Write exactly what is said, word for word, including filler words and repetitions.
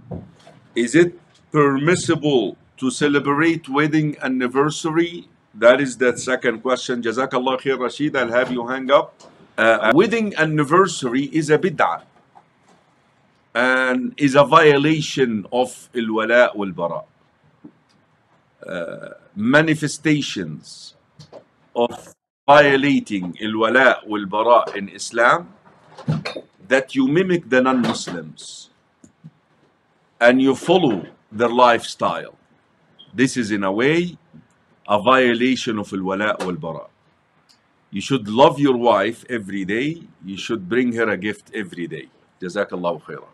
Is it permissible to celebrate wedding anniversary? That is the second question. Jazakallah khair, Rashid. I'll have you hang up. Uh, wedding anniversary is a bid'ah and is a violation of al-wala wal-bara. Uh, manifestations of violating al-wala wal-bara in Islam, that you mimic the non-Muslims and you follow their lifestyle. This is in a way a violation of al-wala wal-bara. You should love your wife every day. You should bring her a gift every day. Jazakallahu khairan.